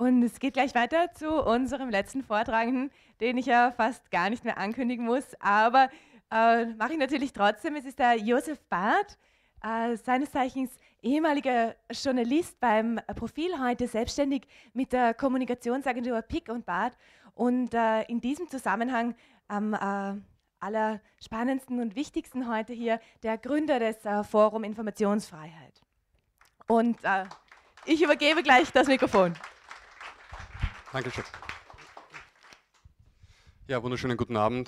Und es geht gleich weiter zu unserem letzten Vortragenden, den ich ja fast gar nicht mehr ankündigen muss, aber mache ich natürlich trotzdem. Es ist der Josef Barth, seines Zeichens ehemaliger Journalist beim Profil, heute selbstständig mit der Kommunikationsagentur Pick und Barth und in diesem Zusammenhang am allerspannendsten und wichtigsten heute hier der Gründer des Forum Informationsfreiheit. Und ich übergebe gleich das Mikrofon. Dankeschön. Ja, wunderschönen guten Abend.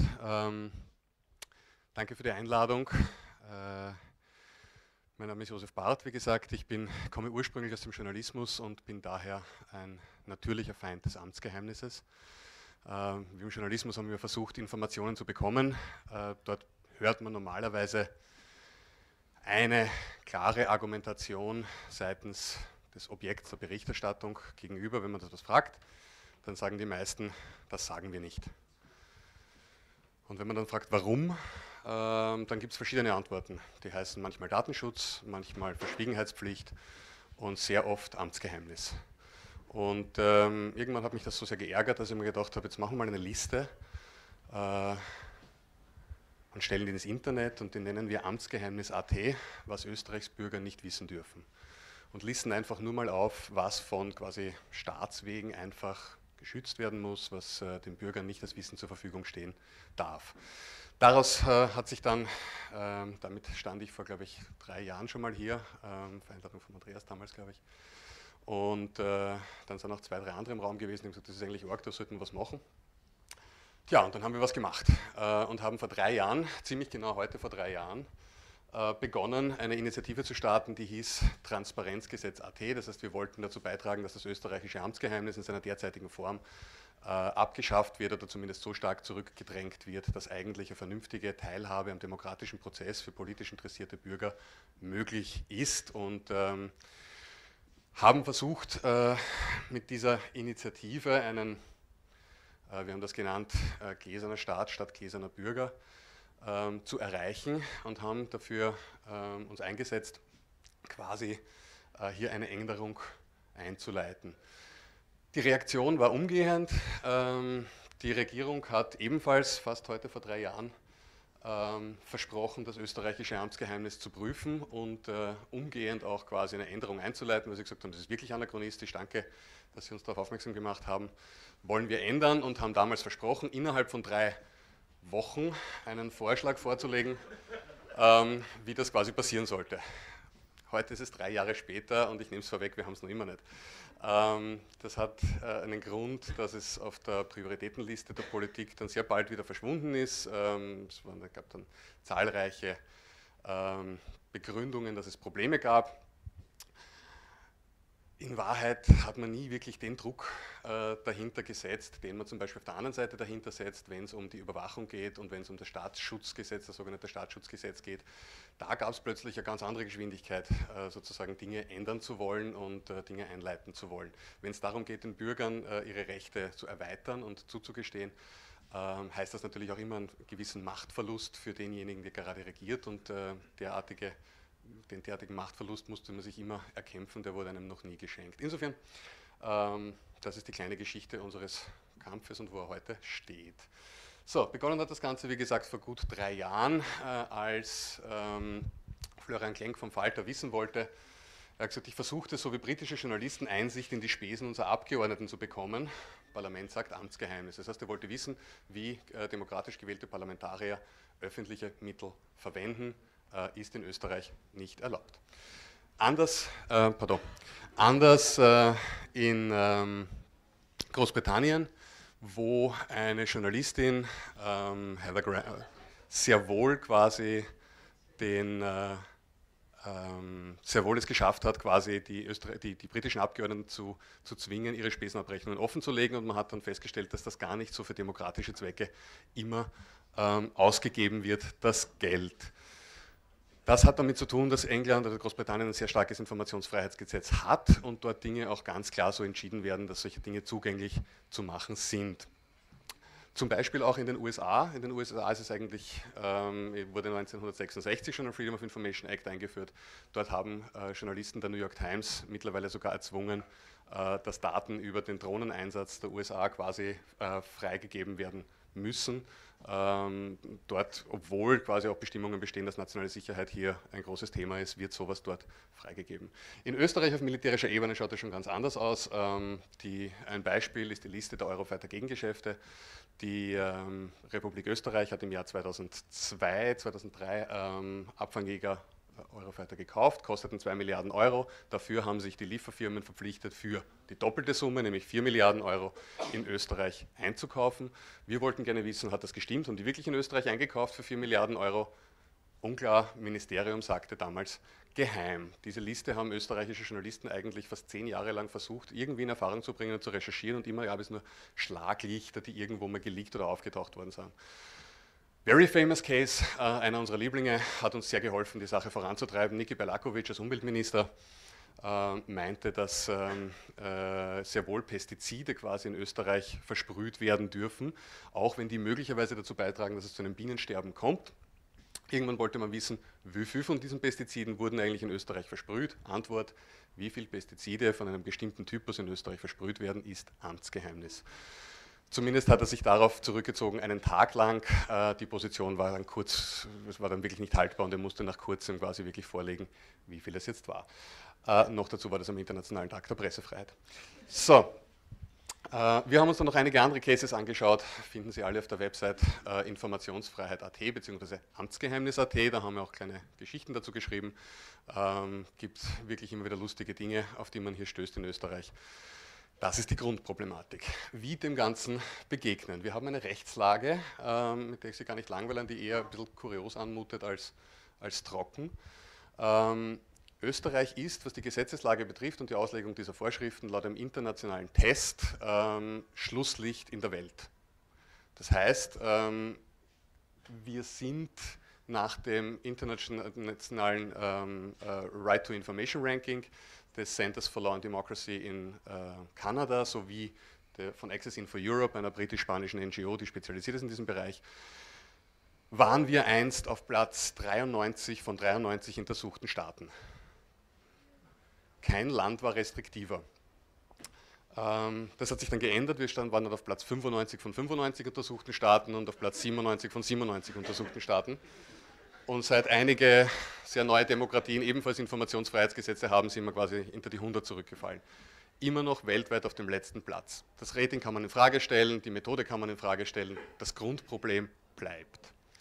Danke für die Einladung. Mein Name ist Josef Barth, wie gesagt. Ich komme ursprünglich aus dem Journalismus und bin daher ein natürlicher Feind des Amtsgeheimnisses. Wir im Journalismus haben wir versucht, Informationen zu bekommen. Dort hört man normalerweise eine klare Argumentation seitens des Objekts der Berichterstattung gegenüber, wenn man das was fragt. Dann sagen die meisten, das sagen wir nicht. Und wenn man dann fragt, warum, dann gibt es verschiedene Antworten. Die heißen manchmal Datenschutz, manchmal Verschwiegenheitspflicht und sehr oft Amtsgeheimnis. Und irgendwann hat mich das so sehr geärgert, dass ich mir gedacht habe, jetzt machen wir mal eine Liste und stellen die ins Internet und die nennen wir Amtsgeheimnis.at, was Österreichs Bürger nicht wissen dürfen. Und listen einfach nur mal auf, was von quasi Staatswegen einfach geschützt werden muss, was den Bürgern nicht als Wissen zur Verfügung stehen darf. Daraus hat sich dann, damit stand ich vor, glaube ich, 3 Jahren schon mal hier, Vereinbarung von Andreas damals, glaube ich, und dann sind noch 2, 3 andere im Raum gewesen, die haben gesagt, das ist eigentlich arg, da sollten wir was machen. Tja, und dann haben wir was gemacht und haben vor 3 Jahren, ziemlich genau heute vor 3 Jahren, begonnen, eine Initiative zu starten, die hieß Transparenzgesetz.at. Das heißt, wir wollten dazu beitragen, dass das österreichische Amtsgeheimnis in seiner derzeitigen Form abgeschafft wird oder zumindest so stark zurückgedrängt wird, dass eigentlich eine vernünftige Teilhabe am demokratischen Prozess für politisch interessierte Bürger möglich ist. Und haben versucht, mit dieser Initiative wir haben das genannt, gläserner Staat statt gläserner Bürger, zu erreichen und haben dafür uns eingesetzt, quasi hier eine Änderung einzuleiten. Die Reaktion war umgehend. Die Regierung hat ebenfalls fast heute vor 3 Jahren versprochen, das österreichische Amtsgeheimnis zu prüfen und umgehend auch quasi eine Änderung einzuleiten, weil sie gesagt haben, das ist wirklich anachronistisch, danke, dass Sie uns darauf aufmerksam gemacht haben, wollen wir ändern und haben damals versprochen, innerhalb von 3 Wochen einen Vorschlag vorzulegen, wie das quasi passieren sollte. Heute ist es 3 Jahre später und ich nehme es vorweg, wir haben es noch immer nicht. Das hat einen Grund, dass es auf der Prioritätenliste der Politik dann sehr bald wieder verschwunden ist. Es gab dann zahlreiche Begründungen, dass es Probleme gab. In Wahrheit hat man nie wirklich den Druck dahinter gesetzt, den man zum Beispiel auf der anderen Seite dahinter setzt, wenn es um die Überwachung geht und wenn es um das Staatsschutzgesetz, das sogenannte Staatsschutzgesetz geht. Da gab es plötzlich eine ganz andere Geschwindigkeit, sozusagen Dinge ändern zu wollen und Dinge einleiten zu wollen. Wenn es darum geht, den Bürgern ihre Rechte zu erweitern und zuzugestehen, heißt das natürlich auch immer einen gewissen Machtverlust für denjenigen, der gerade regiert und den derartigen Machtverlust musste man sich immer erkämpfen, der wurde einem noch nie geschenkt. Insofern, das ist die kleine Geschichte unseres Kampfes und wo er heute steht. So, begonnen hat das Ganze, wie gesagt, vor gut 3 Jahren, als Florian Klenk vom Falter wissen wollte. Er hat gesagt, ich versuchte, so wie britische Journalisten, Einsicht in die Spesen unserer Abgeordneten zu bekommen. Parlament sagt Amtsgeheimnis. Das heißt, er wollte wissen, wie demokratisch gewählte Parlamentarier öffentliche Mittel verwenden, ist in Österreich nicht erlaubt. Anders in Großbritannien, wo eine Journalistin, Heather Graham, sehr wohl quasi sehr wohl es geschafft hat, quasi die britischen Abgeordneten zu zwingen, ihre Spesenabrechnungen offenzulegen, und man hat dann festgestellt, dass das gar nicht so für demokratische Zwecke immer ausgegeben wird, das Geld. Das hat damit zu tun, dass England oder Großbritannien ein sehr starkes Informationsfreiheitsgesetz hat und dort Dinge auch ganz klar so entschieden werden, dass solche Dinge zugänglich zu machen sind. Zum Beispiel auch in den USA. In den USA ist es eigentlich, wurde 1966 schon ein Freedom of Information Act eingeführt. Dort haben Journalisten der New York Times mittlerweile sogar erzwungen, dass Daten über den Drohneneinsatz der USA quasi freigegeben werden müssen. Dort, obwohl quasi auch Bestimmungen bestehen, dass nationale Sicherheit hier ein großes Thema ist, wird sowas dort freigegeben. In Österreich auf militärischer Ebene schaut es schon ganz anders aus. Ein Beispiel ist die Liste der Eurofighter-Gegengeschäfte. Die Republik Österreich hat im Jahr 2002, 2003 Abfangjäger Eurofighter gekauft, kosteten 2 Milliarden Euro. Dafür haben sich die Lieferfirmen verpflichtet, für die doppelte Summe, nämlich 4 Milliarden Euro, in Österreich einzukaufen. Wir wollten gerne wissen, hat das gestimmt? Haben die wirklich in Österreich eingekauft für 4 Milliarden Euro? Unklar, Ministerium sagte damals geheim. Diese Liste haben österreichische Journalisten eigentlich fast 10 Jahre lang versucht, irgendwie in Erfahrung zu bringen und zu recherchieren, und immer gab es nur Schlaglichter, die irgendwo mal geleakt oder aufgetaucht worden sind. Very famous case, einer unserer Lieblinge, hat uns sehr geholfen, die Sache voranzutreiben. Niki Belakovic als Umweltminister meinte, dass sehr wohl Pestizide quasi in Österreich versprüht werden dürfen, auch wenn die möglicherweise dazu beitragen, dass es zu einem Bienensterben kommt. Irgendwann wollte man wissen, wie viel von diesen Pestiziden wurden eigentlich in Österreich versprüht. Antwort: Wie viele Pestizide von einem bestimmten Typus in Österreich versprüht werden, ist Amtsgeheimnis. Zumindest hat er sich darauf zurückgezogen, einen Tag lang. Die Position war dann kurz, es war dann wirklich nicht haltbar, und er musste nach kurzem quasi wirklich vorlegen, wie viel es jetzt war. Noch dazu war das am Internationalen Tag der Pressefreiheit. So, wir haben uns dann noch einige andere Cases angeschaut, finden Sie alle auf der Website informationsfreiheit.at bzw. amtsgeheimnis.at, da haben wir auch kleine Geschichten dazu geschrieben. Gibt wirklich immer wieder lustige Dinge, auf die man hier stößt in Österreich. Das ist die Grundproblematik. Wie dem Ganzen begegnen. Wir haben eine Rechtslage, mit der ich Sie gar nicht langweilen, die eher ein bisschen kurios anmutet als trocken. Österreich ist, was die Gesetzeslage betrifft und die Auslegung dieser Vorschriften, laut einem internationalen Test Schlusslicht in der Welt. Das heißt, wir sind nach dem internationalen Right to Information Ranking des Centers for Law and Democracy in Kanada sowie von Access Info Europe, einer britisch-spanischen NGO, die spezialisiert ist in diesem Bereich, waren wir einst auf Platz 93 von 93 untersuchten Staaten. Kein Land war restriktiver. Das hat sich dann geändert, wir waren dann auf Platz 95 von 95 untersuchten Staaten und auf Platz 97 von 97 untersuchten Staaten. Und seit einige sehr neue Demokratien ebenfalls Informationsfreiheitsgesetze haben, sind wir quasi hinter die 100 zurückgefallen. Immer noch weltweit auf dem letzten Platz. Das Rating kann man in Frage stellen, die Methode kann man in Frage stellen, das Grundproblem bleibt.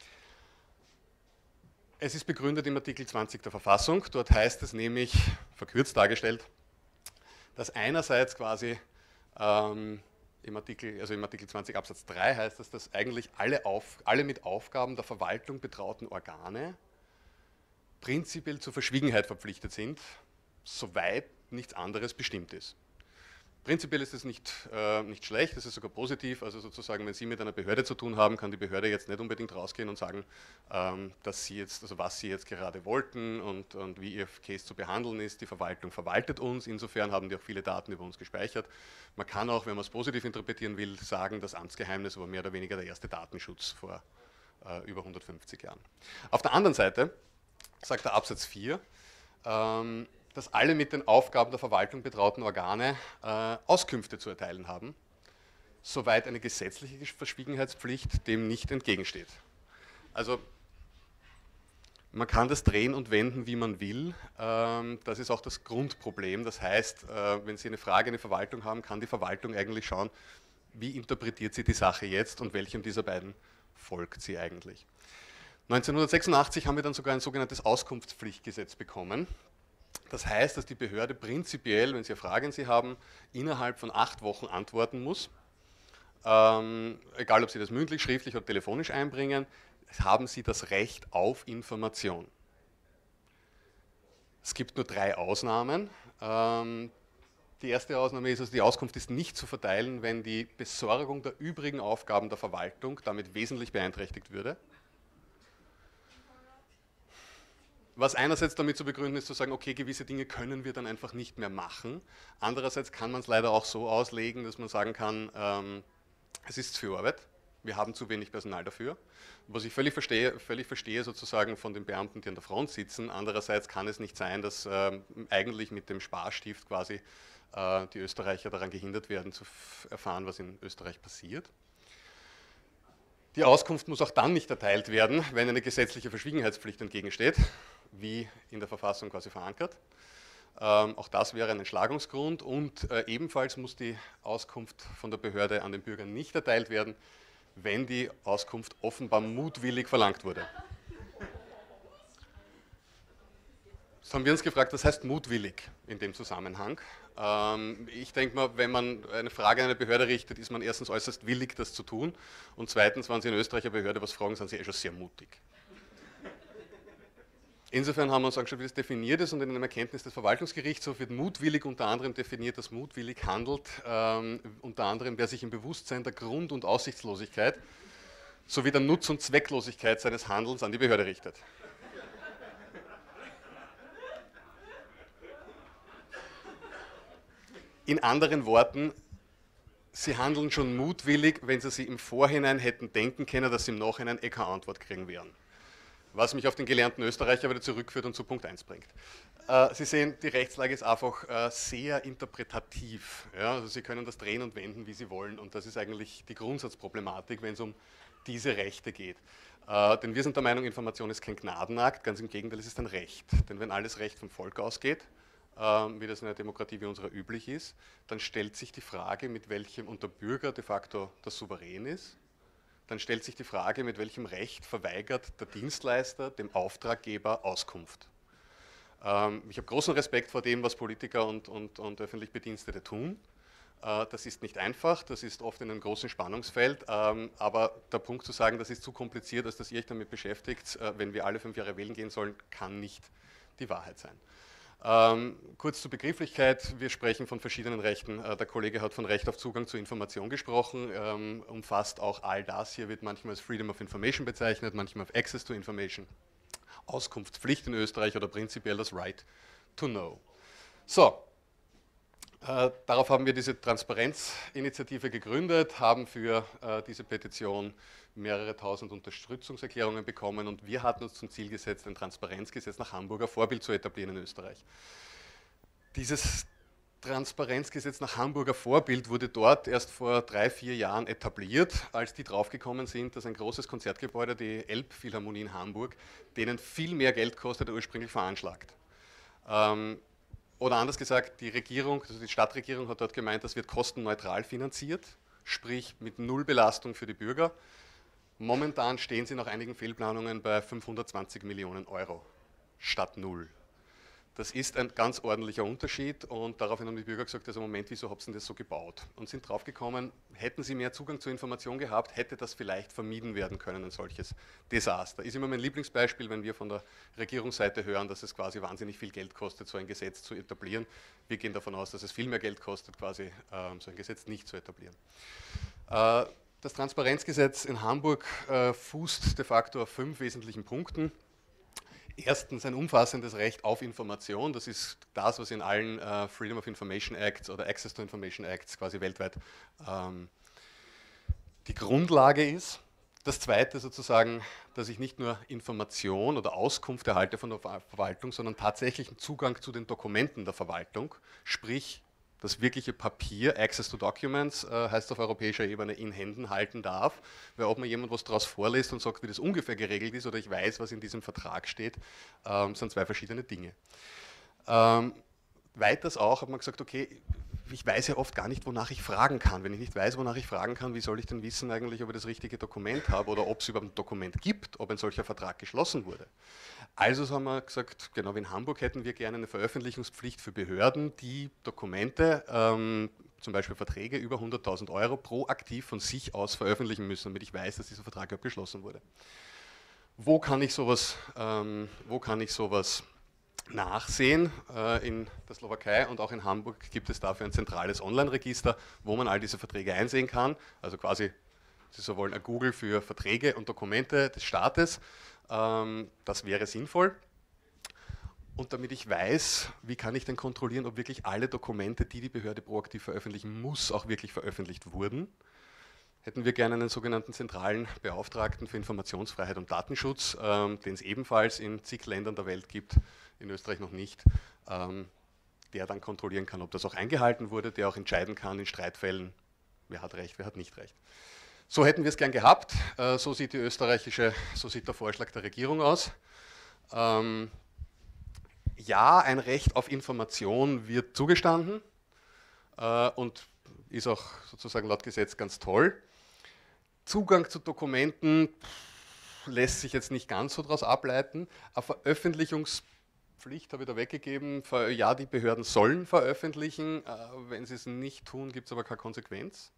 Es ist begründet im Artikel 20 der Verfassung, dort heißt es nämlich, verkürzt dargestellt, dass einerseits quasi im Artikel 20 Absatz 3 heißt es, dass eigentlich alle mit Aufgaben der Verwaltung betrauten Organe prinzipiell zur Verschwiegenheit verpflichtet sind, soweit nichts anderes bestimmt ist. Prinzipiell ist es nicht schlecht, es ist sogar positiv, also sozusagen, wenn Sie mit einer Behörde zu tun haben, kann die Behörde jetzt nicht unbedingt rausgehen und sagen, was Sie jetzt gerade wollten und wie Ihr Case zu behandeln ist. Die Verwaltung verwaltet uns, insofern haben die auch viele Daten über uns gespeichert. Man kann auch, wenn man es positiv interpretieren will, sagen, das Amtsgeheimnis war mehr oder weniger der erste Datenschutz vor über 150 Jahren. Auf der anderen Seite sagt der Absatz 4, dass alle mit den Aufgaben der Verwaltung betrauten Organe Auskünfte zu erteilen haben, soweit eine gesetzliche Verschwiegenheitspflicht dem nicht entgegensteht. Also man kann das drehen und wenden, wie man will. Das ist auch das Grundproblem. Das heißt, wenn Sie eine Frage an die Verwaltung haben, kann die Verwaltung eigentlich schauen, wie interpretiert sie die Sache jetzt und welchem dieser beiden folgt sie eigentlich. 1986 haben wir dann sogar ein sogenanntes Auskunftspflichtgesetz bekommen. Das heißt, dass die Behörde prinzipiell, wenn Sie eine Frage an Sie haben, innerhalb von 8 Wochen antworten muss. Egal, ob Sie das mündlich, schriftlich oder telefonisch einbringen, haben Sie das Recht auf Information. Es gibt nur 3 Ausnahmen. Die erste Ausnahme ist, also die Auskunft ist nicht zu verteilen, wenn die Besorgung der übrigen Aufgaben der Verwaltung damit wesentlich beeinträchtigt würde. Was einerseits damit zu begründen ist, zu sagen, okay, gewisse Dinge können wir dann einfach nicht mehr machen. Andererseits kann man es leider auch so auslegen, dass man sagen kann, es ist zu viel Arbeit. Wir haben zu wenig Personal dafür. Was ich völlig verstehe sozusagen von den Beamten, die an der Front sitzen. Andererseits kann es nicht sein, dass eigentlich mit dem Sparstift quasi die Österreicher daran gehindert werden, zu erfahren, was in Österreich passiert. Die Auskunft muss auch dann nicht erteilt werden, wenn eine gesetzliche Verschwiegenheitspflicht entgegensteht, wie in der Verfassung quasi verankert. Auch das wäre ein Entschlagungsgrund und ebenfalls muss die Auskunft von der Behörde an den Bürgern nicht erteilt werden, wenn die Auskunft offenbar mutwillig verlangt wurde. Jetzt haben wir uns gefragt, was heißt mutwillig in dem Zusammenhang? Ich denke mal, wenn man eine Frage an eine Behörde richtet, ist man erstens äußerst willig, das zu tun und zweitens, wenn Sie in Österreich eine Behörde was fragen, sind Sie schon sehr mutig. Insofern haben wir uns angeschaut, wie das definiert ist und in einem Erkenntnis des Verwaltungsgerichtshofs wird mutwillig unter anderem definiert, dass mutwillig handelt, unter anderem wer sich im Bewusstsein der Grund- und Aussichtslosigkeit sowie der Nutz- und Zwecklosigkeit seines Handelns an die Behörde richtet. In anderen Worten, Sie handeln schon mutwillig, wenn Sie sich im Vorhinein hätten denken können, dass Sie im Nachhinein keine Antwort kriegen werden. Was mich auf den gelernten Österreicher wieder zurückführt und zu Punkt 1 bringt. Sie sehen, die Rechtslage ist einfach sehr interpretativ. Ja? Also Sie können das drehen und wenden, wie Sie wollen. Und das ist eigentlich die Grundsatzproblematik, wenn es um diese Rechte geht. Denn wir sind der Meinung, Information ist kein Gnadenakt, ganz im Gegenteil, es ist ein Recht. Denn wenn alles Recht vom Volk ausgeht, wie das in einer Demokratie wie unserer üblich ist, dann stellt sich die Frage, mit welchem und der Bürger de facto der Souverän ist. Dann stellt sich die Frage, mit welchem Recht verweigert der Dienstleister dem Auftraggeber Auskunft. Ich habe großen Respekt vor dem, was Politiker und öffentlich Bedienstete tun. Das ist nicht einfach, das ist oft in einem großen Spannungsfeld, aber der Punkt zu sagen, das ist zu kompliziert, als dass ihr euch damit beschäftigt, wenn wir alle 5 Jahre wählen gehen sollen, kann nicht die Wahrheit sein. Kurz zur Begrifflichkeit, wir sprechen von verschiedenen Rechten. Der Kollege hat von Recht auf Zugang zu Information gesprochen, umfasst auch all das. Hier wird manchmal als Freedom of Information bezeichnet, manchmal als Access to Information, Auskunftspflicht in Österreich oder prinzipiell das Right to Know. So, darauf haben wir diese Transparenzinitiative gegründet, haben für diese Petition mehrere tausend Unterstützungserklärungen bekommen und wir hatten uns zum Ziel gesetzt, ein Transparenzgesetz nach Hamburger Vorbild zu etablieren in Österreich. Dieses Transparenzgesetz nach Hamburger Vorbild wurde dort erst vor 3, 4 Jahren etabliert, als die draufgekommen sind, dass ein großes Konzertgebäude, die Elbphilharmonie in Hamburg, denen viel mehr Geld kostet als ursprünglich veranschlagt. Oder anders gesagt, die Regierung, also die Stadtregierung hat dort gemeint, das wird kostenneutral finanziert, sprich mit null Belastung für die Bürger. Momentan stehen sie nach einigen Fehlplanungen bei 520 Millionen Euro statt null. Das ist ein ganz ordentlicher Unterschied und daraufhin haben die Bürger gesagt, also Moment, wieso habt ihr das so gebaut? Und sind draufgekommen, hätten sie mehr Zugang zur Information gehabt, hätte das vielleicht vermieden werden können, ein solches Desaster. Ist immer mein Lieblingsbeispiel, wenn wir von der Regierungsseite hören, dass es quasi wahnsinnig viel Geld kostet, so ein Gesetz zu etablieren. Wir gehen davon aus, dass es viel mehr Geld kostet, quasi so ein Gesetz nicht zu etablieren. Das Transparenzgesetz in Hamburg fußt de facto auf 5 wesentlichen Punkten. Erstens ein umfassendes Recht auf Information, das ist das, was in allen Freedom of Information Acts oder Access to Information Acts quasi weltweit die Grundlage ist. Das Zweite sozusagen, dass ich nicht nur Information oder Auskunft erhalte von der Verwaltung, sondern tatsächlichen Zugang zu den Dokumenten der Verwaltung, sprich das wirkliche Papier, Access to Documents, heißt auf europäischer Ebene, in Händen halten darf, weil ob mir jemand was daraus vorliest und sagt, wie das ungefähr geregelt ist oder ich weiß, was in diesem Vertrag steht, sind 2 verschiedene Dinge. Weiters auch hat man gesagt, okay, ich weiß ja oft gar nicht, wonach ich fragen kann. Wenn ich nicht weiß, wonach ich fragen kann, wie soll ich denn wissen eigentlich, ob ich das richtige Dokument habe oder ob es überhaupt ein Dokument gibt, ob ein solcher Vertrag geschlossen wurde. Also haben wir gesagt, genau wie in Hamburg hätten wir gerne eine Veröffentlichungspflicht für Behörden, die Dokumente, zum Beispiel Verträge über 100.000 Euro proaktiv von sich aus veröffentlichen müssen, damit ich weiß, dass dieser Vertrag abgeschlossen wurde. Wo kann ich sowas nachsehen? In der Slowakei und auch in Hamburg gibt es dafür ein zentrales Online-Register, wo man all diese Verträge einsehen kann, also quasi, Sie so wollen, ein Google für Verträge und Dokumente des Staates. Das wäre sinnvoll. Und damit ich weiß, wie kann ich denn kontrollieren, ob wirklich alle Dokumente, die die Behörde proaktiv veröffentlichen muss, auch wirklich veröffentlicht wurden. hätten wir gerne einen sogenannten zentralen Beauftragten für Informationsfreiheit und Datenschutz, den es ebenfalls in zig Ländern der Welt gibt, in Österreich noch nicht, der dann kontrollieren kann, ob das auch eingehalten wurde, der auch entscheiden kann in Streitfällen, wer hat Recht, wer hat nicht Recht. So hätten wir es gern gehabt, so sieht der Vorschlag der Regierung aus. Ja, ein Recht auf Information wird zugestanden und ist auch sozusagen laut Gesetz ganz toll. Zugang zu Dokumenten lässt sich jetzt nicht ganz so daraus ableiten. Eine Veröffentlichungspflicht habe ich da weggegeben. Ja, die Behörden sollen veröffentlichen. Wenn sie es nicht tun, gibt es aber keine Konsequenz.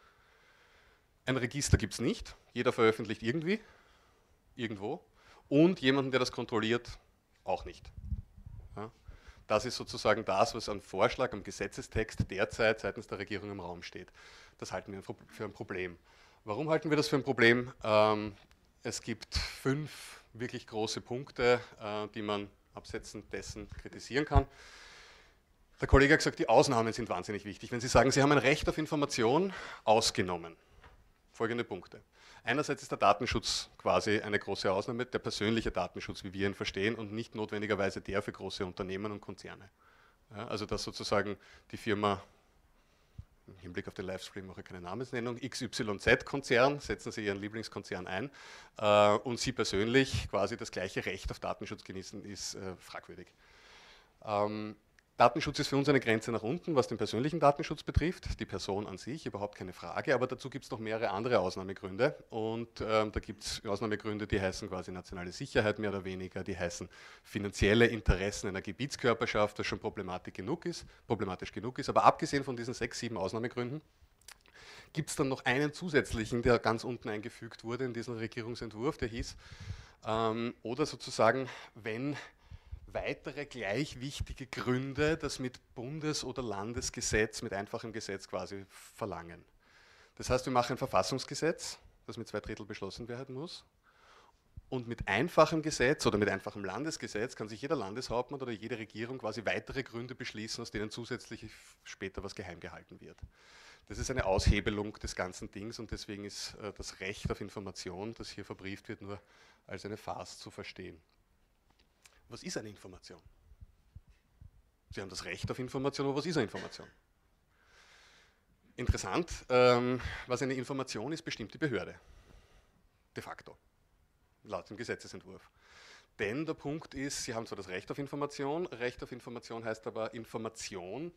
Ein Register gibt es nicht. Jeder veröffentlicht irgendwie, irgendwo. Und jemanden, der das kontrolliert, auch nicht. Ja? Das ist sozusagen das, was am Vorschlag, am Gesetzestext derzeit seitens der Regierung im Raum steht. Das halten wir für ein Problem. Warum halten wir das für ein Problem? Es gibt 5 wirklich große Punkte, die man absetzen dessen kritisieren kann. Der Kollege hat gesagt, die Ausnahmen sind wahnsinnig wichtig. Wenn Sie sagen, Sie haben ein Recht auf Information, ausgenommen. Folgende Punkte. Einerseits ist der Datenschutz quasi eine große Ausnahme, der persönliche Datenschutz, wie wir ihn verstehen, und nicht notwendigerweise der für große Unternehmen und Konzerne. Ja, also dass sozusagen die Firma, im Hinblick auf den Livestream mache ich keine Namensnennung, XYZ-Konzern, setzen Sie Ihren Lieblingskonzern ein, und Sie persönlich quasi das gleiche Recht auf Datenschutz genießen, ist fragwürdig. Datenschutz ist für uns eine Grenze nach unten, was den persönlichen Datenschutz betrifft, die Person an sich, überhaupt keine Frage, aber dazu gibt es noch mehrere andere Ausnahmegründe und da gibt es Ausnahmegründe, die heißen quasi nationale Sicherheit mehr oder weniger, die heißen finanzielle Interessen einer Gebietskörperschaft, das schon problematisch genug ist, aber abgesehen von diesen 6, 7 Ausnahmegründen gibt es dann noch einen zusätzlichen, der ganz unten eingefügt wurde in diesen Regierungsentwurf, der hieß, oder sozusagen, wenn weitere gleich wichtige Gründe das mit Bundes- oder Landesgesetz, mit einfachem Gesetz quasi verlangen. Das heißt, wir machen ein Verfassungsgesetz, das mit 2/3 beschlossen werden muss. Und mit einfachem Gesetz oder mit einfachem Landesgesetz kann sich jeder Landeshauptmann oder jede Regierung quasi weitere Gründe beschließen, aus denen zusätzlich später was geheim gehalten wird. Das ist eine Aushebelung des ganzen Dings und deswegen ist das Recht auf Information, das hier verbrieft wird, nur als eine Farce zu verstehen. Was ist eine Information? Sie haben das Recht auf Information, aber was ist eine Information? Interessant, was eine Information ist, bestimmt die Behörde. De facto. Laut dem Gesetzesentwurf. Denn der Punkt ist, Sie haben zwar das Recht auf Information heißt aber Information,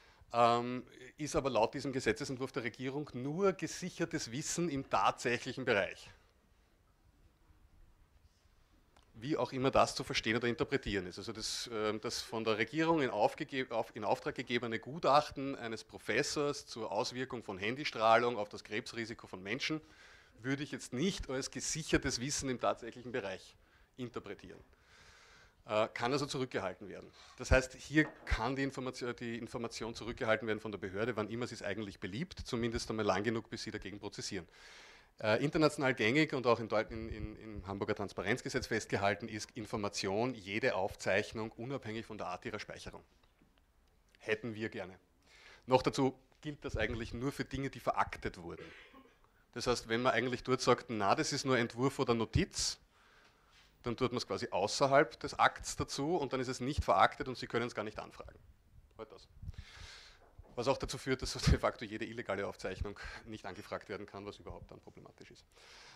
ist aber laut diesem Gesetzesentwurf der Regierung nur gesichertes Wissen im tatsächlichen Bereich. Wie auch immer das zu verstehen oder interpretieren ist. Also das von der Regierung in Auftrag gegebene Gutachten eines Professors zur Auswirkung von Handystrahlung auf das Krebsrisiko von Menschen würde ich jetzt nicht als gesichertes Wissen im tatsächlichen Bereich interpretieren. Kann also zurückgehalten werden. Das heißt, hier kann die Information zurückgehalten werden von der Behörde, wann immer sie es eigentlich beliebt, zumindest einmal lang genug, bis sie dagegen prozessieren. International gängig und auch im Hamburger Transparenzgesetz festgehalten ist Information, jede Aufzeichnung, unabhängig von der Art ihrer Speicherung. Hätten wir gerne. Noch dazu gilt das eigentlich nur für Dinge, die veraktet wurden. Das heißt, wenn man eigentlich dort sagt, na, das ist nur Entwurf oder Notiz, dann tut man es quasi außerhalb des Akts dazu und dann ist es nicht veraktet und Sie können es gar nicht anfragen. Halt das. Was auch dazu führt, dass de facto jede illegale Aufzeichnung nicht angefragt werden kann, was überhaupt dann problematisch ist.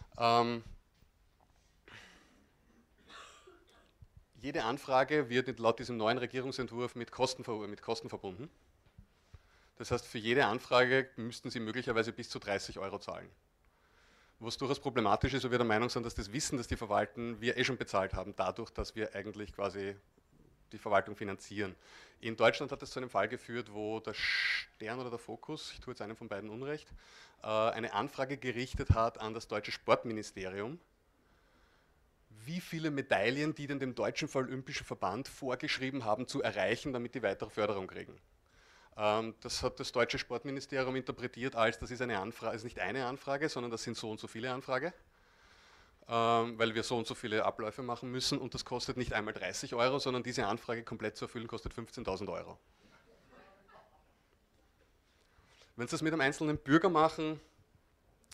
Jede Anfrage wird laut diesem neuen Regierungsentwurf mit Kosten verbunden. Das heißt, für jede Anfrage müssten Sie möglicherweise bis zu 30 € zahlen. Was durchaus problematisch ist, weil wir der Meinung sind, dass das Wissen, das die verwalten, wir schon bezahlt haben, dadurch, dass wir eigentlich quasi die Verwaltung finanzieren. In Deutschland hat es zu einem Fall geführt, wo der Stern oder der Fokus, ich tue jetzt einem von beiden Unrecht, eine Anfrage gerichtet hat an das deutsche Sportministerium, wie viele Medaillen die denn dem Deutschen Olympischen Verband vorgeschrieben haben zu erreichen, damit die weitere Förderung kriegen. Das hat das deutsche Sportministerium interpretiert als, das ist eine Anfrage, ist nicht eine Anfrage, sondern das sind so und so viele Anfragen. Weil wir so und so viele Abläufe machen müssen und das kostet nicht einmal 30 €, sondern diese Anfrage komplett zu erfüllen kostet 15.000 €. Wenn Sie das mit einem einzelnen Bürger machen,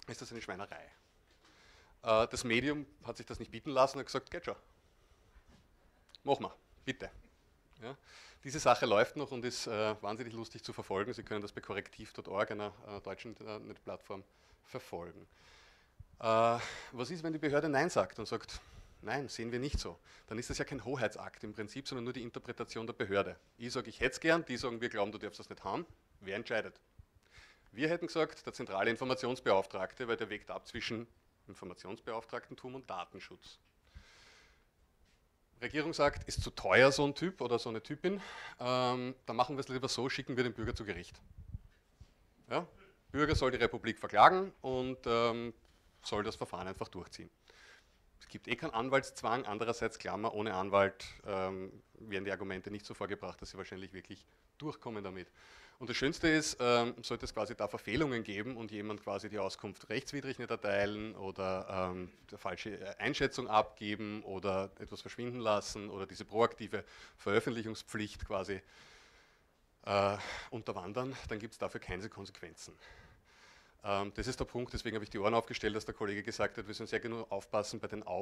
ist das eine Schweinerei. Das Medium hat sich das nicht bieten lassen und hat gesagt, geht schon. Mach mal, bitte. Ja. Diese Sache läuft noch und ist wahnsinnig lustig zu verfolgen. Sie können das bei korrektiv.org, einer deutschen Internetplattform, verfolgen. Was ist, wenn die Behörde Nein sagt und sagt, nein, sehen wir nicht so? Dann ist das ja kein Hoheitsakt im Prinzip, sondern nur die Interpretation der Behörde. Ich sage, ich hätte es gern, die sagen, wir glauben, du darfst das nicht haben. Wer entscheidet? Wir hätten gesagt, der zentrale Informationsbeauftragte, weil der wägt ab zwischen Informationsbeauftragtentum und Datenschutz. Regierung sagt, ist zu teuer so ein Typ oder so eine Typin, dann machen wir es lieber so, schicken wir den Bürger zu Gericht. Ja? Bürger soll die Republik verklagen und soll das Verfahren einfach durchziehen. Es gibt eh keinen Anwaltszwang, andererseits, Klammer, ohne Anwalt werden die Argumente nicht so vorgebracht, dass sie wahrscheinlich wirklich durchkommen damit. Und das Schönste ist, sollte es quasi da Verfehlungen geben und jemand quasi die Auskunft rechtswidrig nicht erteilen oder eine falsche Einschätzung abgeben oder etwas verschwinden lassen oder diese proaktive Veröffentlichungspflicht quasi unterwandern, dann gibt es dafür keine Konsequenzen. Das ist der Punkt, deswegen habe ich die Ohren aufgestellt, dass der Kollege gesagt hat, wir sollen sehr genau aufpassen bei den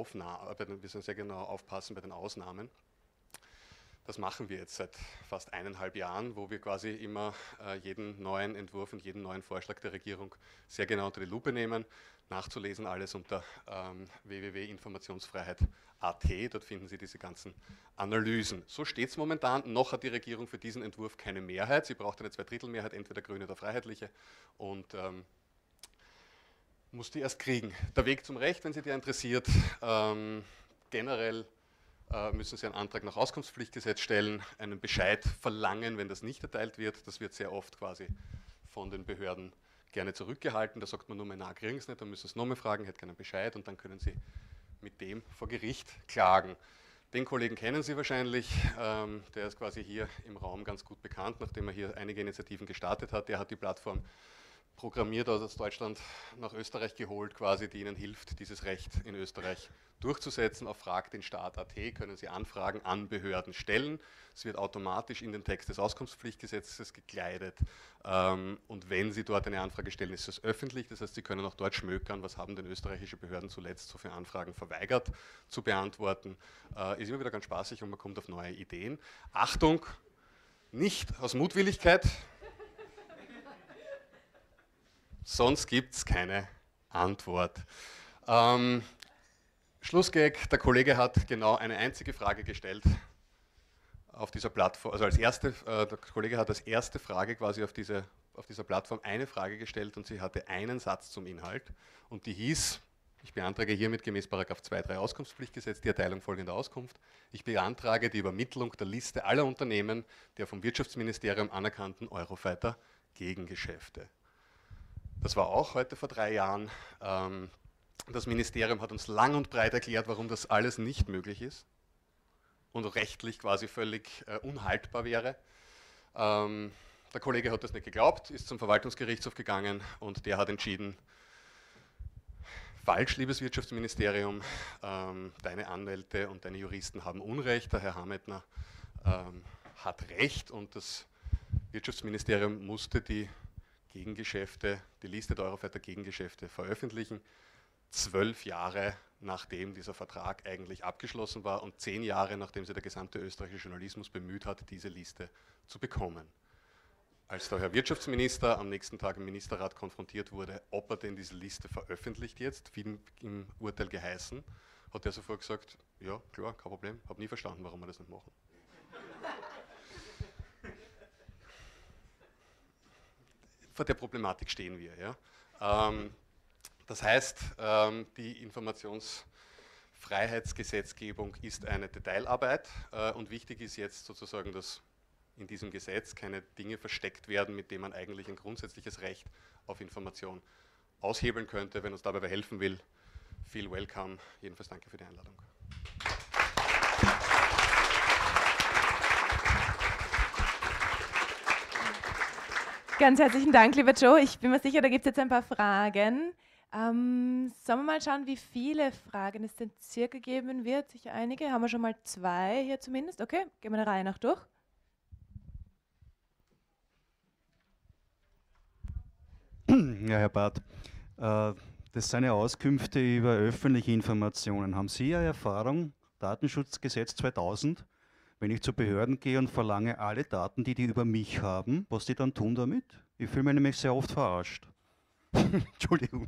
Ausnahmen. Das machen wir jetzt seit fast 1,5 Jahren, wo wir quasi immer jeden neuen Entwurf und jeden neuen Vorschlag der Regierung sehr genau unter die Lupe nehmen. Nachzulesen alles unter www.informationsfreiheit.at, dort finden Sie diese ganzen Analysen. So steht es momentan, noch hat die Regierung für diesen Entwurf keine Mehrheit, sie braucht eine Zweidrittelmehrheit, entweder Grüne oder Freiheitliche und muss die erst kriegen. Der Weg zum Recht, wenn Sie die interessiert, generell müssen Sie einen Antrag nach Auskunftspflichtgesetz stellen, einen Bescheid verlangen, wenn das nicht erteilt wird. Das wird sehr oft quasi von den Behörden gerne zurückgehalten. Da sagt man nur, na, kriegen Sie es nicht, dann müssen Sie es nochmal fragen, hätte keinen Bescheid und dann können Sie mit dem vor Gericht klagen. Den Kollegen kennen Sie wahrscheinlich, der ist quasi hier im Raum ganz gut bekannt, nachdem er hier einige Initiativen gestartet hat. Der hat die Plattform programmiert aus Deutschland nach Österreich geholt, quasi, die Ihnen hilft, dieses Recht in Österreich durchzusetzen. Auf fragdenstaat.at können Sie Anfragen an Behörden stellen. Es wird automatisch in den Text des Auskunftspflichtgesetzes gekleidet. Und wenn Sie dort eine Anfrage stellen, ist es öffentlich. Das heißt, Sie können auch dort schmökern, was haben denn österreichische Behörden zuletzt so für Anfragen verweigert zu beantworten. Ist immer wieder ganz spaßig und man kommt auf neue Ideen. Achtung, nicht aus Mutwilligkeit, sonst gibt es keine Antwort. Schlussgag, der Kollege hat genau eine einzige Frage gestellt auf dieser Plattform, also der Kollege hat als erste Frage quasi auf dieser Plattform eine Frage gestellt und sie hatte einen Satz zum Inhalt und die hieß, ich beantrage hiermit gemäß § 2.3 Auskunftspflichtgesetz die Erteilung folgender Auskunft. Ich beantrage die Übermittlung der Liste aller Unternehmen der vom Wirtschaftsministerium anerkannten Eurofighter Gegengeschäfte. Das war auch heute vor 3 Jahren. Das Ministerium hat uns lang und breit erklärt, warum das alles nicht möglich ist und rechtlich quasi völlig unhaltbar wäre. Der Kollege hat das nicht geglaubt, ist zum Verwaltungsgerichtshof gegangen und der hat entschieden, falsch, liebes Wirtschaftsministerium, deine Anwälte und deine Juristen haben Unrecht, der Herr Hametner hat Recht und das Wirtschaftsministerium musste die Gegengeschäfte, die Liste der Eurofighter Gegengeschäfte veröffentlichen. 12 Jahre nachdem dieser Vertrag eigentlich abgeschlossen war und 10 Jahre nachdem sich der gesamte österreichische Journalismus bemüht hat, diese Liste zu bekommen. Als der Herr Wirtschaftsminister am nächsten Tag im Ministerrat konfrontiert wurde, ob er denn diese Liste veröffentlicht jetzt, wie im Urteil geheißen, hat er sofort gesagt, ja klar, kein Problem, habe nie verstanden, warum wir das nicht machen. Vor der Problematik stehen wir. Ja. Das heißt, die Informationsfreiheitsgesetzgebung ist eine Detailarbeit und wichtig ist jetzt sozusagen, dass in diesem Gesetz keine Dinge versteckt werden, mit denen man eigentlich ein grundsätzliches Recht auf Information aushebeln könnte. Wenn uns dabei helfen will, feel welcome. Jedenfalls danke für die Einladung. Ganz herzlichen Dank, lieber Joe. Ich bin mir sicher, da gibt es jetzt ein paar Fragen. Sollen wir mal schauen, wie viele Fragen es denn circa geben wird? Sicher einige. Haben wir schon mal 2 hier zumindest? Okay, gehen wir der Reihe nach durch. Ja, Herr Barth, Das sind ja Auskünfte über öffentliche Informationen. Haben Sie eine Erfahrung, Datenschutzgesetz 2000, wenn ich zu Behörden gehe und verlange alle Daten, die die über mich haben, was die dann tun damit? Ich fühle mich nämlich sehr oft verarscht. Entschuldigung.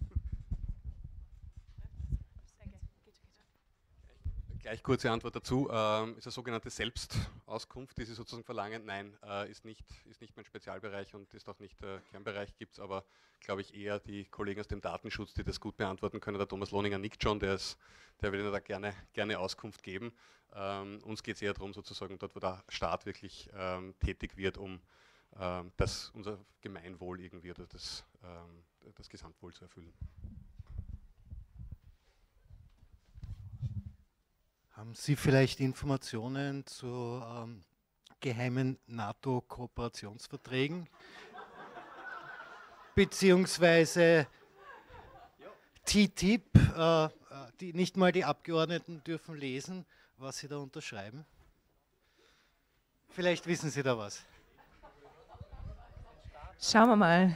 Gleich kurze Antwort dazu. Ist eine sogenannte Selbstauskunft, die Sie sozusagen verlangen? Nein, ist nicht mein Spezialbereich und ist auch nicht der Kernbereich. Gibt es aber, glaube ich, eher die Kollegen aus dem Datenschutz, die das gut beantworten können. Der Thomas Lohninger nickt schon, der will Ihnen da gerne Auskunft geben. Uns geht es eher darum, sozusagen, dort wo der Staat wirklich tätig wird, um unser Gemeinwohl irgendwie oder das Gesamtwohl zu erfüllen. Haben Sie vielleicht Informationen zu geheimen NATO-Kooperationsverträgen? Beziehungsweise TTIP, die nicht mal die Abgeordneten dürfen lesen, was sie da unterschreiben? Vielleicht wissen Sie da was. Schauen wir mal.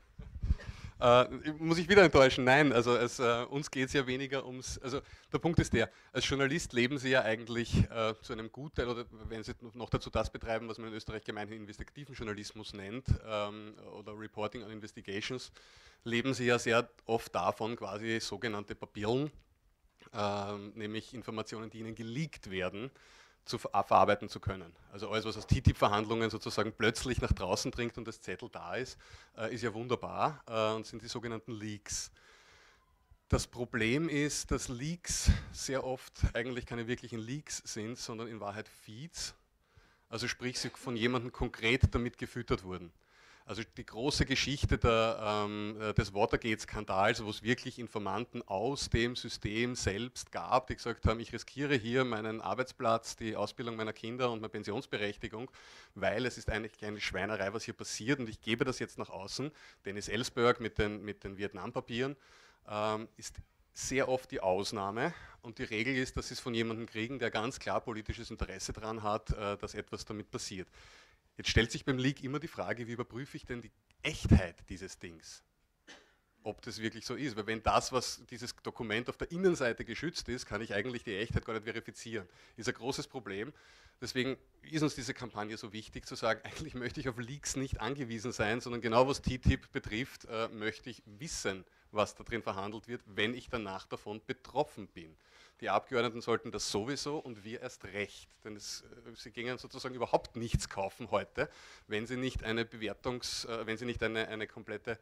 Muss ich wieder enttäuschen? Nein, also uns geht es ja weniger ums, also der Punkt ist der, als Journalist leben Sie ja eigentlich zu einem Gutteil, oder wenn Sie noch dazu das betreiben, was man in Österreich gemeinhin investigativen Journalismus nennt, oder Reporting on Investigations, leben Sie ja sehr oft davon, quasi sogenannte Papierlen, nämlich Informationen, die Ihnen geleakt werden, verarbeiten zu können. Also alles, was aus TTIP-Verhandlungen sozusagen plötzlich nach draußen dringt und das Zettel da ist ja wunderbar und sind die sogenannten Leaks. Das Problem ist, dass Leaks sehr oft eigentlich keine wirklichen Leaks sind, sondern in Wahrheit Feeds, also sprich, sie von jemandem konkret damit gefüttert wurden. Also die große Geschichte des Watergate-Skandals, wo es wirklich Informanten aus dem System selbst gab, die gesagt haben, ich riskiere hier meinen Arbeitsplatz, die Ausbildung meiner Kinder und meine Pensionsberechtigung, weil es ist eigentlich eine Schweinerei, was hier passiert und ich gebe das jetzt nach außen. Dennis Ellsberg mit den Vietnam-Papieren ist sehr oft die Ausnahme und die Regel ist, dass sie es von jemandem kriegen, der ganz klar politisches Interesse daran hat, dass etwas damit passiert. Jetzt stellt sich beim Leak immer die Frage, wie überprüfe ich denn die Echtheit dieses Dings? Ob das wirklich so ist, weil wenn das, was dieses Dokument auf der Innenseite geschützt ist, kann ich eigentlich die Echtheit gar nicht verifizieren. Ist ein großes Problem. Deswegen ist uns diese Kampagne so wichtig zu sagen, eigentlich möchte ich auf Leaks nicht angewiesen sein, sondern genau was TTIP betrifft, möchte ich wissen, was da drin verhandelt wird, wenn ich danach davon betroffen bin. Die Abgeordneten sollten das sowieso und wir erst recht, denn sie gingen sozusagen überhaupt nichts kaufen heute, wenn sie nicht eine wenn sie nicht eine komplette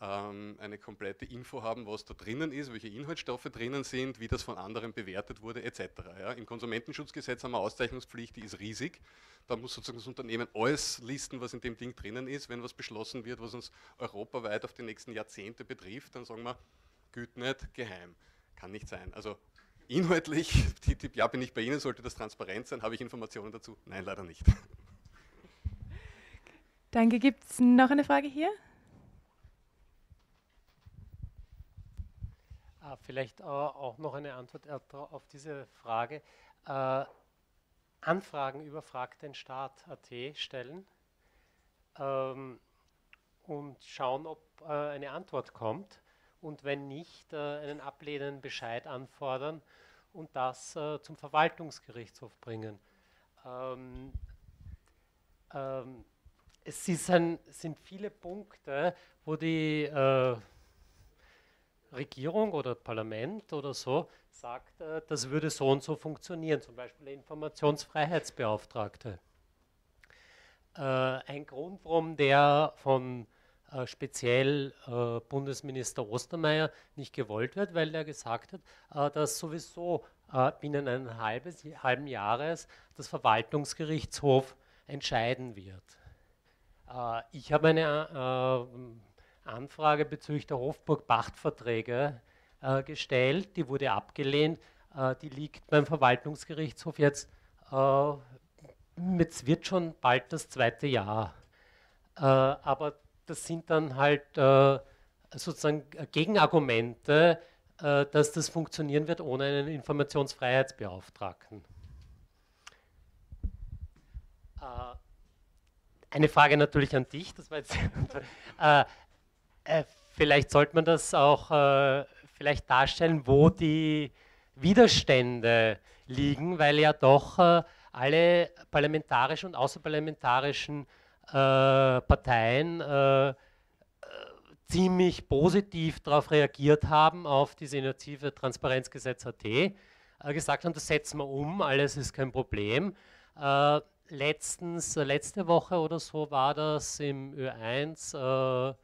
Info haben, was da drinnen ist, welche Inhaltsstoffe drinnen sind, wie das von anderen bewertet wurde, etc. Ja, im Konsumentenschutzgesetz haben wir Auszeichnungspflicht, die ist riesig. Da muss sozusagen das Unternehmen alles listen, was in dem Ding drinnen ist. Wenn was beschlossen wird, was uns europaweit auf die nächsten Jahrzehnte betrifft, dann sagen wir, güt nicht, geheim. Kann nicht sein. Also inhaltlich, TTIP, ja, bin ich bei Ihnen, sollte das transparent sein, habe ich Informationen dazu? Nein, leider nicht. Danke. Gibt es noch eine Frage hier? Vielleicht auch noch eine Antwort auf diese Frage. Anfragen über fragdenstaat.at stellen und schauen, ob eine Antwort kommt und wenn nicht, einen ablehnenden Bescheid anfordern und das zum Verwaltungsgerichtshof bringen. Es sind viele Punkte, wo die Regierung oder Parlament oder so sagt, das würde so und so funktionieren, zum Beispiel der Informationsfreiheitsbeauftragte. Ein Grund, warum der von speziell Bundesminister Ostermayr nicht gewollt wird, weil er gesagt hat, dass sowieso binnen einem halben Jahres das Verwaltungsgerichtshof entscheiden wird. Ich habe eine Anfrage bezüglich der Hofburg-Pachtverträge gestellt, die wurde abgelehnt, die liegt beim Verwaltungsgerichtshof jetzt, jetzt wird schon bald das 2. Jahr, aber das sind dann halt sozusagen Gegenargumente, dass das funktionieren wird ohne einen Informationsfreiheitsbeauftragten. Eine Frage natürlich an dich, das war jetzt vielleicht sollte man das auch vielleicht darstellen, wo die Widerstände liegen, weil ja doch alle parlamentarischen und außerparlamentarischen Parteien ziemlich positiv darauf reagiert haben, auf diese Initiative Transparenzgesetz.at, gesagt haben, das setzen wir um, alles ist kein Problem. Letzte Woche oder so war das im Ö1,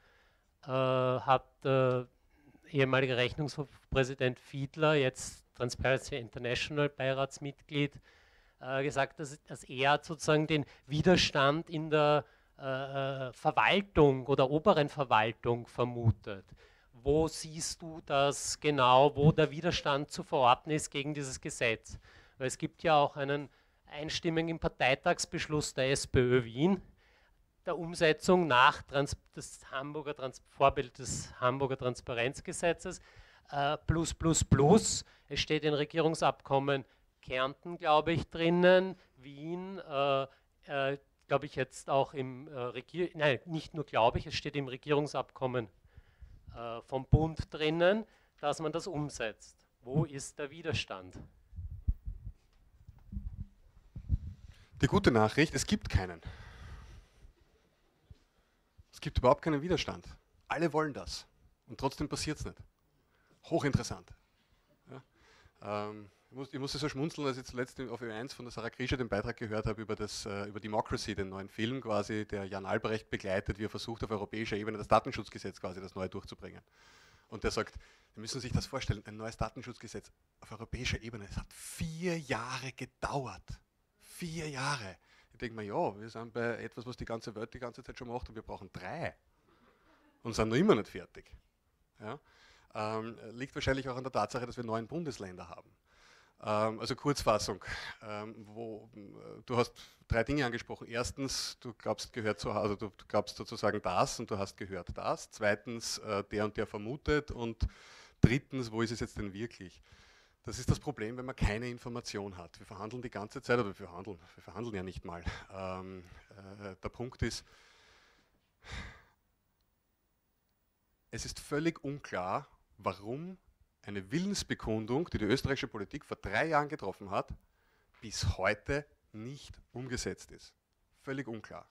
hat ehemaliger Rechnungshofpräsident Fiedler, jetzt Transparency International Beiratsmitglied, gesagt, dass er sozusagen den Widerstand in der Verwaltung oder oberen Verwaltung vermutet. Wo siehst du das genau, wo der Widerstand zu verorten ist gegen dieses Gesetz? Weil es gibt ja auch einen einstimmigen Parteitagsbeschluss der SPÖ Wien, der Umsetzung nach des Vorbild des Hamburger Transparenzgesetzes, plus. Es steht in Regierungsabkommen Kärnten, glaube ich, drinnen, Wien, glaube ich jetzt auch nicht nur glaube ich, es steht im Regierungsabkommen vom Bund drinnen, dass man das umsetzt. Wo ist der Widerstand? Die gute Nachricht, es gibt keinen. Es gibt überhaupt keinen Widerstand. Alle wollen das. Und trotzdem passiert es nicht. Hochinteressant. Ja? Ich musste so schmunzeln, als ich zuletzt auf Ö1 von der Sarah Krischer den Beitrag gehört habe über Democracy, den neuen Film quasi, der Jan Albrecht begleitet, wie er versucht, auf europäischer Ebene das Datenschutzgesetz quasi, das neue durchzubringen. Und der sagt, Sie müssen sich das vorstellen, ein neues Datenschutzgesetz auf europäischer Ebene, es hat 4 Jahre gedauert. 4 Jahre. Ich denke mir, ja, wir sind bei etwas, was die ganze Welt die ganze Zeit schon macht und wir brauchen 3. Und sind noch immer nicht fertig. Ja? Liegt wahrscheinlich auch an der Tatsache, dass wir 9 Bundesländer haben. Also Kurzfassung, du hast 3 Dinge angesprochen. Erstens, du glaubst du glaubst sozusagen das und du hast gehört das. Zweitens, der und der vermutet. Und drittens, wo ist es jetzt denn wirklich? Das ist das Problem, wenn man keine Information hat. Wir verhandeln die ganze Zeit, oder wir verhandeln ja nicht mal. Der Punkt ist, es ist völlig unklar, warum eine Willensbekundung, die die österreichische Politik vor 3 Jahren getroffen hat, bis heute nicht umgesetzt ist. Völlig unklar.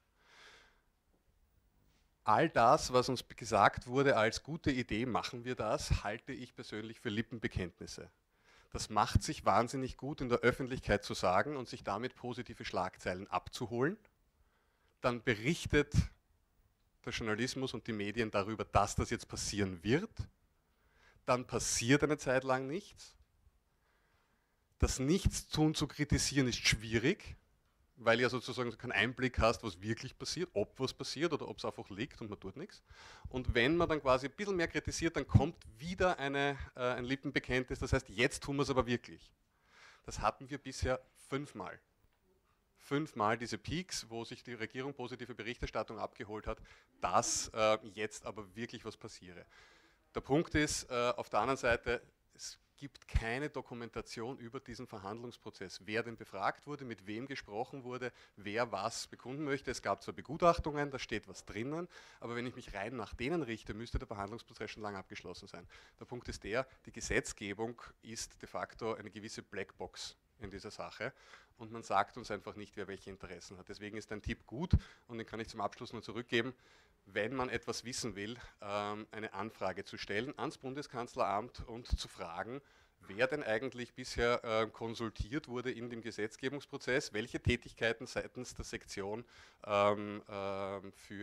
All das, was uns gesagt wurde als gute Idee, machen wir das, halte ich persönlich für Lippenbekenntnisse. Das macht sich wahnsinnig gut in der Öffentlichkeit zu sagen und sich damit positive Schlagzeilen abzuholen. Dann berichtet der Journalismus und die Medien darüber, dass das jetzt passieren wird. Dann passiert eine Zeit lang nichts. Das Nichtstun zu kritisieren ist schwierig, weil ja sozusagen keinen Einblick hast, was wirklich passiert, ob was passiert oder ob es einfach liegt und man tut nichts. Und wenn man dann quasi ein bisschen mehr kritisiert, dann kommt wieder ein Lippenbekenntnis, das heißt, jetzt tun wir es aber wirklich. Das hatten wir bisher 5 Mal. 5 Mal diese Peaks, wo sich die Regierung positive Berichterstattung abgeholt hat, dass jetzt aber wirklich was passiere. Der Punkt ist, auf der anderen Seite, es gibt keine Dokumentation über diesen Verhandlungsprozess, wer denn befragt wurde, mit wem gesprochen wurde, wer was bekunden möchte. Es gab zwar Begutachtungen, da steht was drinnen, aber wenn ich mich rein nach denen richte, müsste der Verhandlungsprozess schon lange abgeschlossen sein. Der Punkt ist der, die Gesetzgebung ist de facto eine gewisse Blackbox in dieser Sache und man sagt uns einfach nicht, wer welche Interessen hat. Deswegen ist ein Tipp gut und den kann ich zum Abschluss nur zurückgeben, wenn man etwas wissen will, eine Anfrage zu stellen ans Bundeskanzleramt und zu fragen, wer denn eigentlich bisher konsultiert wurde in dem Gesetzgebungsprozess, welche Tätigkeiten seitens der Sektion der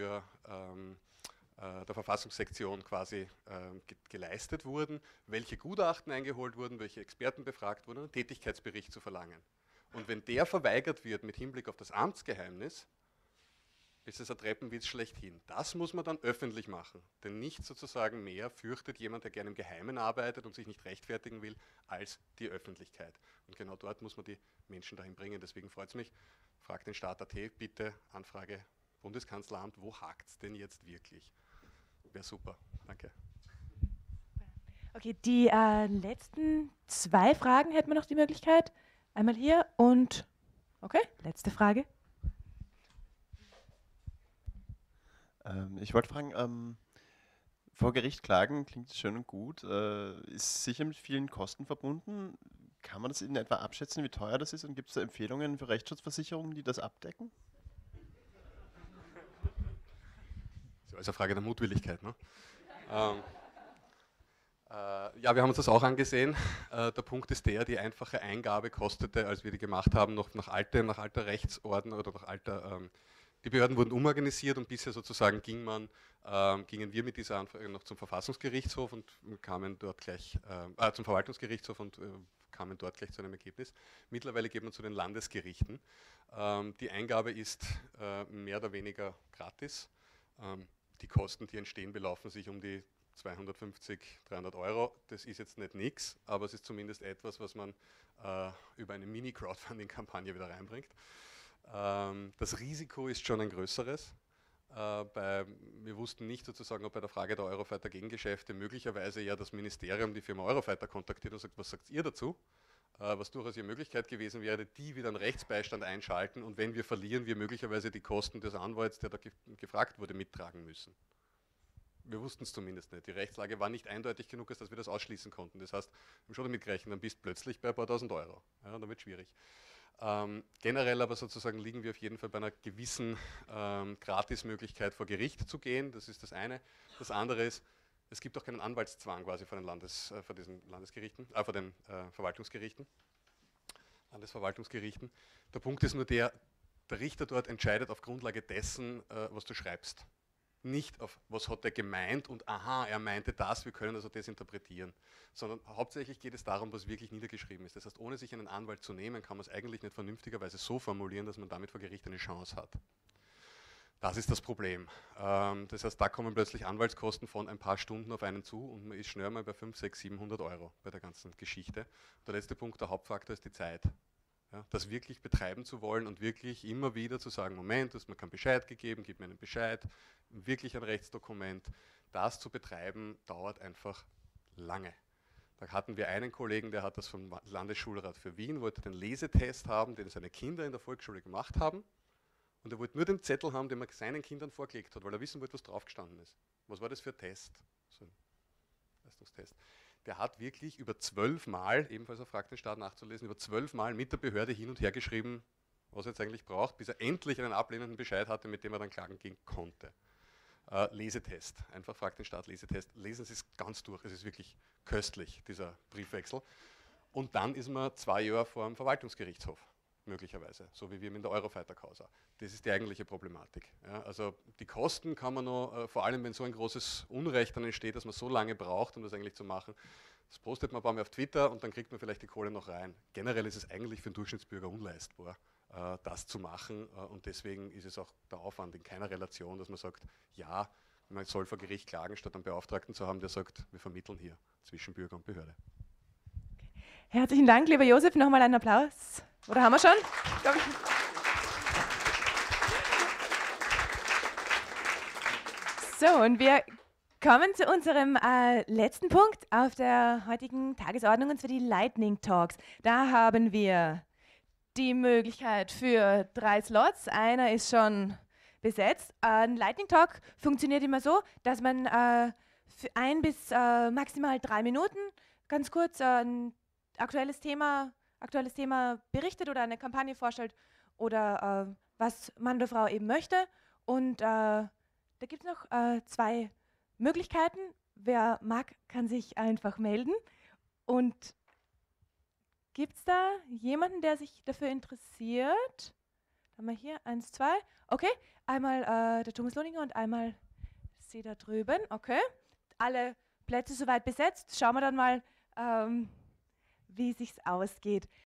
Verfassungssektion quasi geleistet wurden, welche Gutachten eingeholt wurden, welche Experten befragt wurden, einen Tätigkeitsbericht zu verlangen. Und wenn der verweigert wird mit Hinblick auf das Amtsgeheimnis, ist es ein Treppenwitz schlechthin. Das muss man dann öffentlich machen, denn nicht sozusagen mehr fürchtet jemand, der gerne im Geheimen arbeitet und sich nicht rechtfertigen will, als die Öffentlichkeit. Und genau dort muss man die Menschen dahin bringen. Deswegen freut es mich, fragt den Staat.at, bitte Anfrage Bundeskanzleramt, wo hakt es denn jetzt wirklich? Wäre super, danke. Okay, die letzten 2 Fragen hätten wir noch die Möglichkeit. Einmal hier und, okay, letzte Frage. Ich wollte fragen, Vor Gericht klagen klingt schön und gut, ist sicher mit vielen Kosten verbunden. Kann man das in etwa abschätzen, wie teuer das ist? Und gibt es da Empfehlungen für Rechtsschutzversicherungen, die das abdecken? Das ist also eine Frage der Mutwilligkeit. Ne? Ja, wir haben uns das auch angesehen. Der Punkt ist der, die einfache Eingabe kostete, als wir die gemacht haben, noch nach alter Rechtsordnung oder nach alter, die Behörden wurden umorganisiert und bisher sozusagen gingen wir mit dieser Anfrage noch zum Verfassungsgerichtshof und kamen dort gleich, zum Verwaltungsgerichtshof und kamen dort gleich zu einem Ergebnis. Mittlerweile geht man zu den Landesgerichten. Die Eingabe ist mehr oder weniger gratis. Die Kosten, die entstehen, belaufen sich um die 250, 300 Euro. Das ist jetzt nicht nichts, aber es ist zumindest etwas, was man über eine Mini-Crowdfunding-Kampagne wieder reinbringt. Das Risiko ist schon ein größeres. Wir wussten nicht sozusagen, ob bei der Frage der Eurofighter Gegengeschäfte möglicherweise ja das Ministerium die Firma Eurofighter kontaktiert und sagt, was sagt ihr dazu? Was durchaus eine Möglichkeit gewesen wäre, die wieder einen Rechtsbeistand einschalten und wenn wir verlieren, wir möglicherweise die Kosten des Anwalts, der da gefragt wurde, mittragen müssen. Wir wussten es zumindest nicht. Die Rechtslage war nicht eindeutig genug, als dass wir das ausschließen konnten. Das heißt, wir haben schon damit gerechnet, dann bist du plötzlich bei ein paar tausend Euro. Ja, dann wird es schwierig. Generell aber sozusagen liegen wir auf jeden Fall bei einer gewissen Gratismöglichkeit vor Gericht zu gehen. Das ist das eine. Das andere ist, es gibt auch keinen Anwaltszwang quasi vor den Landesgerichten, vor den Verwaltungsgerichten, Landesverwaltungsgerichten. Der Punkt ist nur der Richter dort entscheidet auf Grundlage dessen, was du schreibst. Nicht auf, was hat er gemeint und aha, er meinte das, wir können also das interpretieren. Sondern hauptsächlich geht es darum, was wirklich niedergeschrieben ist. Das heißt, ohne sich einen Anwalt zu nehmen, kann man es eigentlich nicht vernünftigerweise so formulieren, dass man damit vor Gericht eine Chance hat. Das ist das Problem. Das heißt, da kommen plötzlich Anwaltskosten von ein paar Stunden auf einen zu und man ist schnell mal bei 500, 600, 700 Euro bei der ganzen Geschichte. Der letzte Punkt, der Hauptfaktor ist die Zeit. Ja, das wirklich betreiben zu wollen und wirklich immer wieder zu sagen, Moment, du hast mir keinen Bescheid gegeben, gib mir einen Bescheid, wirklich ein Rechtsdokument, das zu betreiben, dauert einfach lange. Da hatten wir einen Kollegen, der hat das vom Landesschulrat für Wien, wollte den Lesetest haben, den seine Kinder in der Volksschule gemacht haben und er wollte nur den Zettel haben, den er seinen Kindern vorgelegt hat, weil er wissen wollte, was draufgestanden ist. Was war das für ein Test? So ein Leistungstest. Der hat wirklich über 12 Mal, ebenfalls er fragt den Staat nachzulesen, über 12 Mal mit der Behörde hin und her geschrieben, was er jetzt eigentlich braucht, bis er endlich einen ablehnenden Bescheid hatte, mit dem er dann klagen gehen konnte. Lesetest, einfach fragt den Staat Lesetest, lesen Sie es ganz durch, es ist wirklich köstlich, dieser Briefwechsel. Und dann ist man 2 Jahre vor dem Verwaltungsgerichtshof, möglicherweise, so wie wir in der Eurofighter-Causa. Das ist die eigentliche Problematik. Ja, also die Kosten kann man noch, vor allem wenn so ein großes Unrecht dann entsteht, dass man so lange braucht, um das eigentlich zu machen, das postet man ein paar Mal auf Twitter und dann kriegt man vielleicht die Kohle noch rein. Generell ist es eigentlich für den Durchschnittsbürger unleistbar, das zu machen und deswegen ist es auch der Aufwand in keiner Relation, dass man sagt, ja, man soll vor Gericht klagen, statt einen Beauftragten zu haben, der sagt, wir vermitteln hier zwischen Bürger und Behörde. Herzlichen Dank, lieber Josef. Nochmal einen Applaus. Oder haben wir schon? So, und wir kommen zu unserem letzten Punkt auf der heutigen Tagesordnung, und zwar die Lightning Talks. Da haben wir die Möglichkeit für 3 Slots. Einer ist schon besetzt. Ein Lightning Talk funktioniert immer so, dass man für 1 bis maximal 3 Minuten ganz kurz ein aktuelles Thema berichtet oder eine Kampagne vorstellt oder was Mann oder Frau eben möchte. Und da gibt es noch 2 Möglichkeiten. Wer mag, kann sich einfach melden. Und gibt es da jemanden, der sich dafür interessiert? Haben wir hier 1, 2. Okay, einmal der Thomas Lohninger und einmal Sie da drüben. Okay, alle Plätze soweit besetzt. Schauen wir dann mal, wie es sich ausgeht.